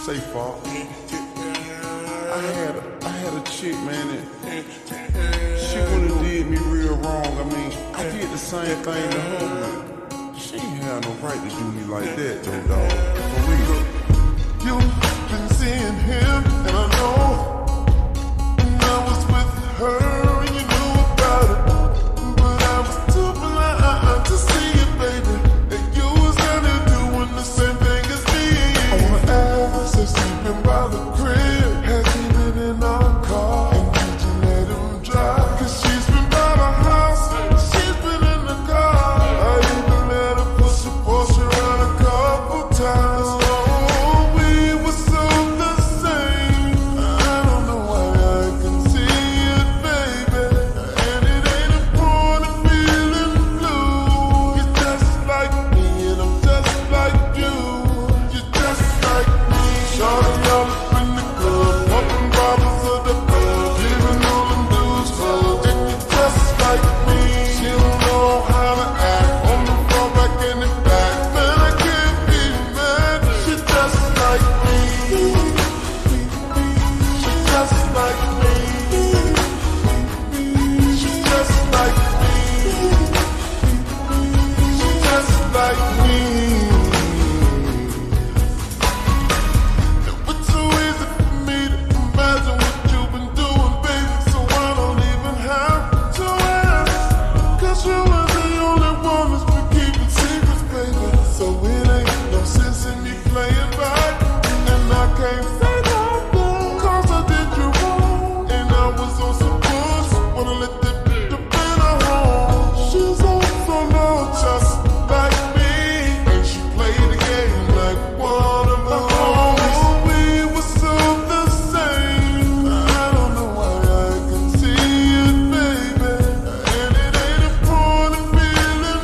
Say, Fop. I had a chick, man, and she would've did me real wrong. I mean, I did the same thing to her, but she ain't had no right to do me like that, though, dog. For real. You've been seeing him, and I know. And I was with her, and you knew about it. But I was too blind to see it, baby. That you was out there doing the same thing as me. I wanna ask if she been by the crib. Has he been in our car? And did you let him drive? Cause she's been by the house, she's been in the car. I even let her push a Porsche around a couple times. Oh, we were so the same. I don't know why I can see it, baby. And it ain't important feeling blue. You're just like me and I'm just like you. You're just like me. Shorty all up in the club, popping bottles of the club, giving all them dudes hugs. And you're just like me. She don't know how to act on the floor, back in the back. Man, I can't be mad. She's just like me. She's just like me. She's just like me. She's just like me. It's so easy for me to imagine what you've been doing, baby. So I don't even have to ask. Cause you are the only one that's been keeping secrets, baby. So it ain't no sense in me playing back. And I can't say that, cause I did you wrong. And I was on some bullshit, wanna let the bitch up in her home. She's also low, just like me. And she played the game like one of my homies. We were so the same. I don't know why I can see it, baby. And it ain't important feeling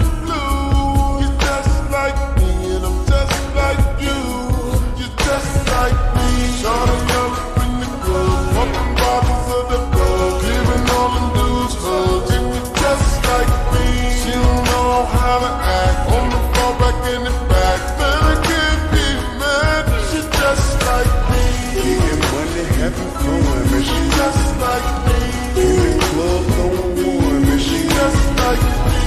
blue. You're just like me and I'm just like you. You're just like me. Shorty all up in the club, popping bottles of the club, giving all them dudes hugs. And you're just like me. She don't know how to act on the floor, back in the back. Man, I can't be mad. She's just like me. Getting money, having fun, man. She's just like me. In the club, no one, man. She's just like me.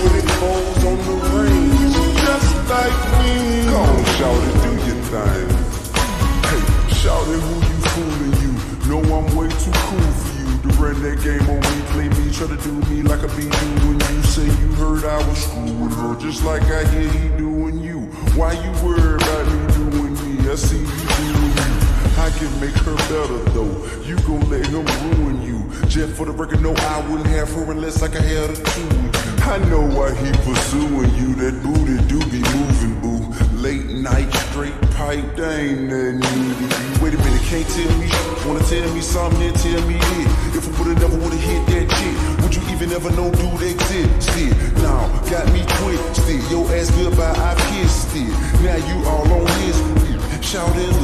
24's on the range. She's just like me. Come on, shawty, do your thing. Hey, shawty, who you fooling you? Know I'm way too cool for you to run that game on me, play me, try to do me like I be doing you. Say you heard I was screwing her, just like I hear he doing you. Why you worried about me doing me? I see you doing you. I can make her better though. You gon' let him ruin you. Just for the record, no, I wouldn't have her unless I could have the two. I know why he pursuing you. That booty do be moving, boo. Late night, straight pipe, they ain't nothing new to you. Wait a minute, can't tell me shit. Wanna tell me something, then tell me it. If I would've never would've hit that chick, would you even ever know dude existed? Now, got me twisted. Your ass goodbye, I kissed it. Now you all on this. Shouting